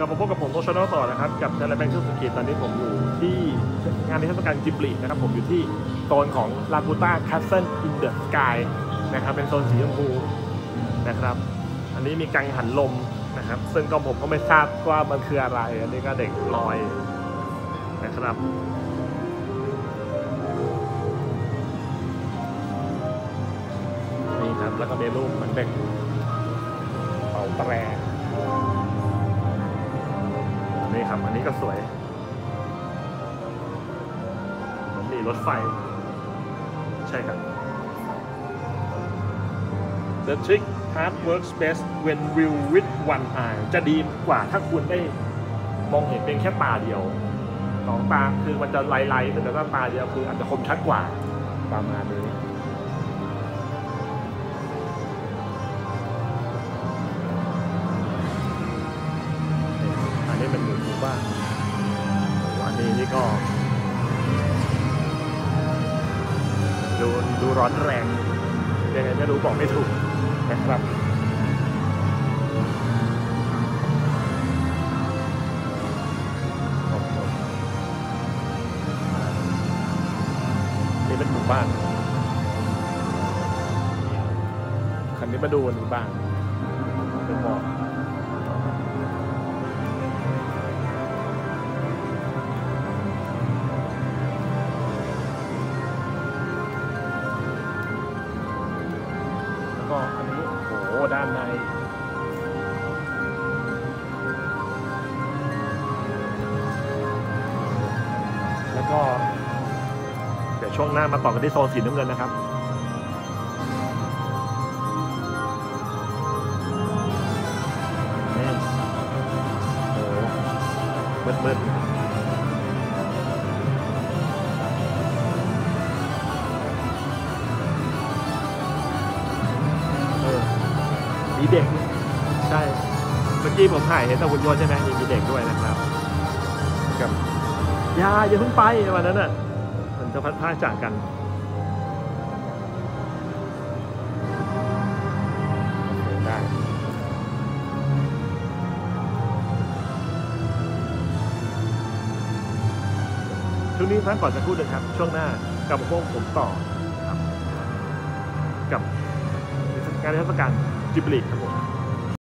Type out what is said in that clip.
ลับมาพบกับผมโอชาโนต่อนะครับกับเทเลแบงค์ชื่อสกีตอนนี้ผมอยู่ที่งานนิทรรศการจิบลินะครับผมอยู่ที่โซนของลากูต้าแคสเซิลอินเดอะสกายนะครับเป็นโซนสีชมพูนะครับอันนี้มีกังหันลมนะครับซึ่งก็ผมก็ไม่ทราบว่ามันคืออะไรอันนี้ก็เด็กลอยนะครับนี่ครับแล้วก็มีรูปมันเด็กเป่าแตรนี่ครับอันนี้ก็สวยมันมีรถไฟใช่ครับ The trick part works best when viewed with one eye จะดีกว่าถ้าคุณได้มองเห็นเพียงแค่ตาเดียวสองตาคือมันจะไล่ๆแต่ถ้าตาเดียวคืออาจจะคมชัดกว่าประมาณนี้อันนี้เป็นหมู่บ้านอันนี้นี่ก็ดูร้อนแรงยังไงไม่รู้บอกไม่ถูกนะครับนี่เป็นหมู่บ้านคันนี้มาดูอันนี้บ้างดูหมอกอันนี้โอ้ด้านในแล้วก็เดี๋ยวช่วงหน้ามาต่อกันที่โซนสีน้ำเงินนะครับนี่โอ้มืดมีเด็กใช่เมื่อกี้ผมถ่ายเห็นแต่หุ่นยนต์ใช่ไหมมีเด็กด้วยนะครับกับอย่าเพิ่งไปวันนั้นน่ะมันจะพัดพลาดจากกันได้ช่วงนี้พักก่อนจะพูดเลยครับช่วงหน้ากลับมาพบผมต่อครับกับงานนิทรรศการจิบลิครับผม